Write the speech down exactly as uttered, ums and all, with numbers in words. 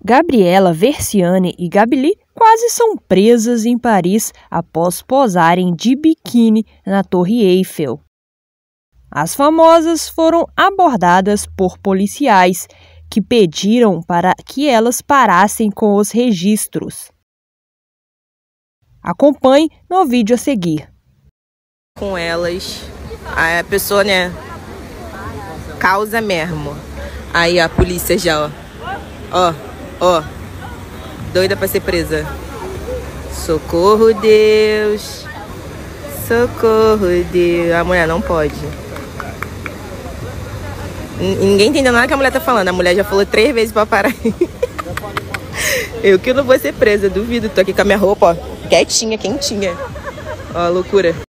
Gabriela Versiani e Gabili quase são presas em Paris após posarem de biquíni na Torre Eiffel. As famosas foram abordadas por policiais que pediram para que elas parassem com os registros. Acompanhe no vídeo a seguir. Com elas, a pessoa, né, causa mesmo. Aí a polícia já, ó, ó, ó, doida pra ser presa. Socorro, Deus. Socorro, Deus. A mulher não pode. N- Ninguém entendeu nada que a mulher tá falando. A mulher já falou três vezes pra parar. Eu que não vou ser presa, duvido. Tô aqui com a minha roupa, ó, quietinha, quentinha. Ó, loucura.